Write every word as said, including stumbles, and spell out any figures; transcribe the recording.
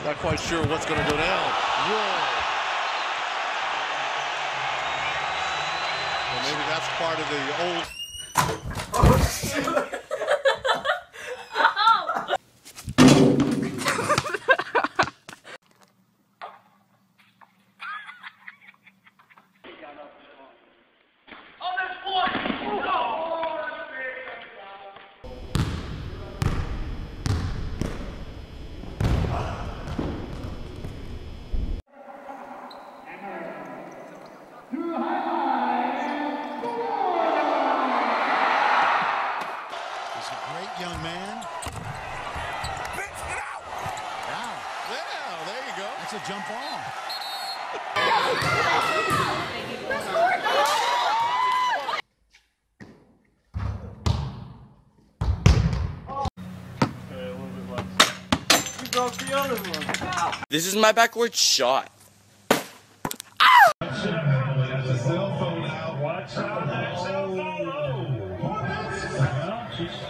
Not quite sure what's going to go down. Whoa. Well, maybe that's part of the old... Oh, shit. Young man. Get out! Wow. Yeah, there you go. That's a jump ball. Okay, a little bit less. You broke the other one. This is my backward shot. That's a cell phone out. Watch out, that's a cell phone.